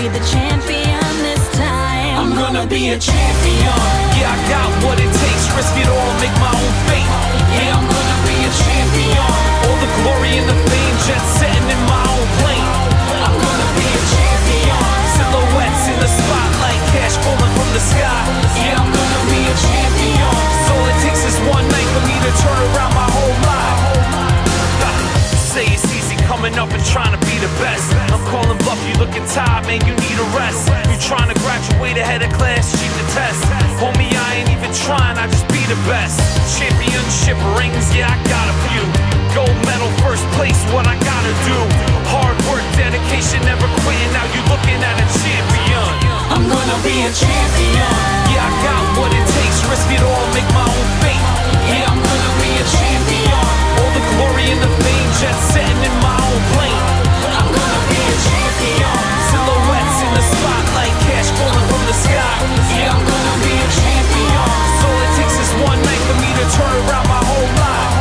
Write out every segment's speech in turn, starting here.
the champion this time. I'm gonna be a champion. Yeah, I got what it takes, risk it all, make my own fate. Yeah, I'm gonna be a champion. All the glory and the fame, jet setting in my own plane. I'm gonna be a champion. Silhouettes in the spotlight, cash falling from the sky. Yeah, I'm gonna be a champion. So all it takes is one night for me to turn around my whole life. Say it's easy coming up and trying to be the best. I'm calling bluff, you looking tired, man, you need a rest. You trying to graduate ahead of class, cheat the test. Homie, I ain't even trying, I just be the best. Championship rings, yeah, I got a few. Gold medal, first place, what I gotta do. Hard work, dedication, never quitting, now you looking at a champion. I'm gonna be a champion. Yeah, I got what it takes, risk it all, make my own fate. Yeah, I'm gonna be a champion. All the glory and the fame, jet setting in my own plane. I'm gonna be a champion. Silhouettes in the spotlight, cash falling from the sky. Yeah, I'm gonna be a champion. So all it takes is one night for me to turn around my whole life.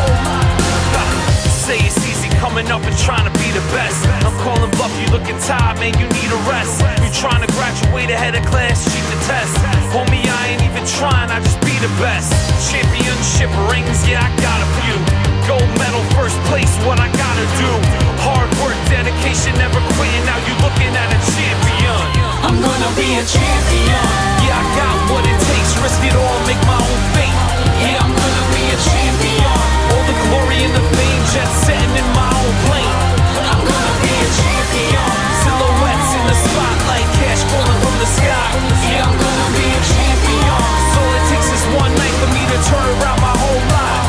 Say it's easy coming up and trying to be the best. I'm calling bluff, you looking tired, man, you need a rest. You trying to graduate ahead of class, cheat the test. Homie, I ain't even trying, I just be the best. Championship rings, yeah, I got a few. Gold medal, first place, what I gotta do. Hard work, dedication, never quitting, now you looking at a champion. I'm gonna be a champion. Yeah, I got what it takes, risk it all, make my own fate. Yeah, I'm gonna be a champion. All the glory and the fame, jet setting in my own plane. I'm gonna be a champion. Silhouettes in the spotlight, cash falling from the sky. Yeah, I'm gonna be a champion. So all it takes is one night for me to turn around my whole life.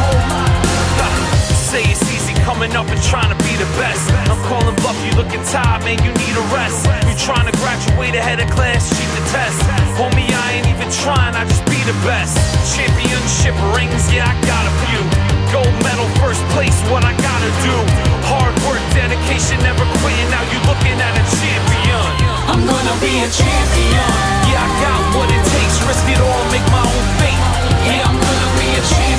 Say it's easy coming up and trying to be the best. I'm calling bluff, you looking tired, man, you need a rest. You trying to graduate ahead of class, cheat the test. Homie, I ain't even trying, I just be the best. Championship rings, yeah, I got a few. Gold medal, first place, what I gotta do. Hard work, dedication, never quitting, now you looking at a champion. I'm gonna be a champion. Yeah, I got what it takes, risk it all, make my own fate. Yeah, I'm gonna be a champion.